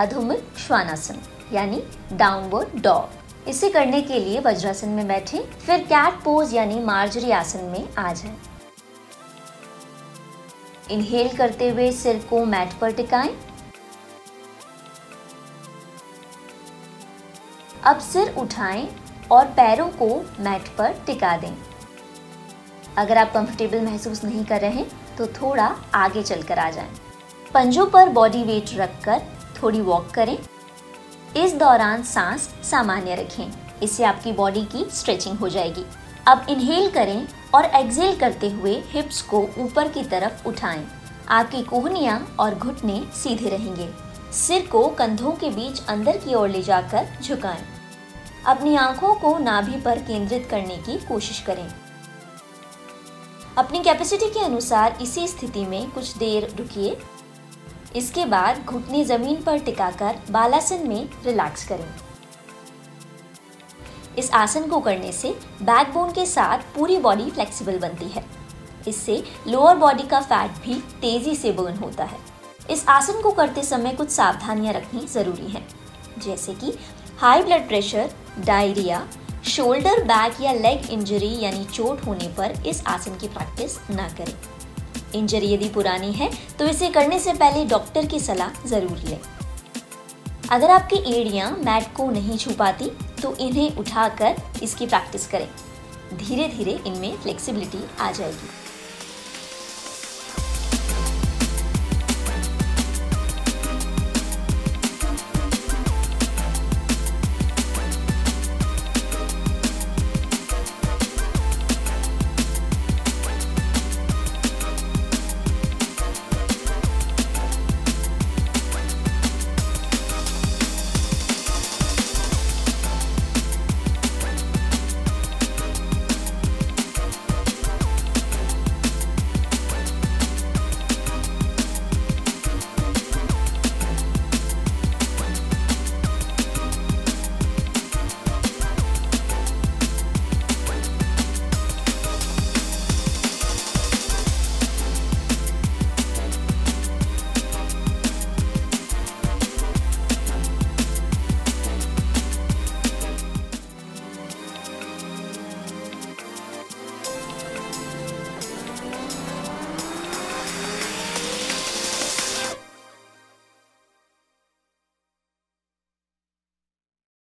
अधोमुख श्वानासन यानी downward dog. इसे करने के लिए वज्रासन में बैठें, फिर कैट पोज यानी मार्जरी आसन में आ जाएं। इनहेल करते हुए सिर को मैट पर टिकाएं। अब सिर उठाएं और पैरों को मैट पर टिका दें। अगर आप कंफर्टेबल महसूस नहीं कर रहे तो थोड़ा आगे चलकर आ जाएं। पंजों पर बॉडी वेट रखकर थोड़ी वॉक करें। इस दौरान सांस सामान्य रखें, इससे आपकी बॉडी की स्ट्रेचिंग हो जाएगी। अब इनहेल करें और एक्सहेल करते हुए हिप्स को ऊपर की तरफ उठाएं। आपकी कोहनियां और घुटने सीधे रहेंगे। सिर को कंधों के बीच अंदर की ओर ले जाकर झुकाएं। अपनी आंखों को नाभि पर केंद्रित करने की कोशिश करें। अपनी कैपेसिटी के अनुसार इसी स्थिति में कुछ देर रुकिए। इसके बाद घुटने जमीन पर टिकाकर बालासन में रिलैक्स करें। इस आसन को करने से बैकबोन के साथ पूरी बॉडी फ्लेक्सिबल बनती है। इससे लोअर बॉडी का फैट भी तेजी से बर्न होता है। इस आसन को करते समय कुछ सावधानियां रखनी जरूरी है, जैसे कि high blood pressure, diarrhoea, shoulder, back या लेग इंजरी यानी चोट होने पर इस आसन की प्रैक्टिस ना करें। इंजरी यदि पुरानी है तो इसे करने से पहले डॉक्टर की सलाह जरूर लें। अगर आपकी एड़ियां मैट को नहीं छू पाती तो इन्हें उठाकर इसकी प्रैक्टिस करें। धीरे धीरे इनमें फ्लेक्सिबिलिटी आ जाएगी।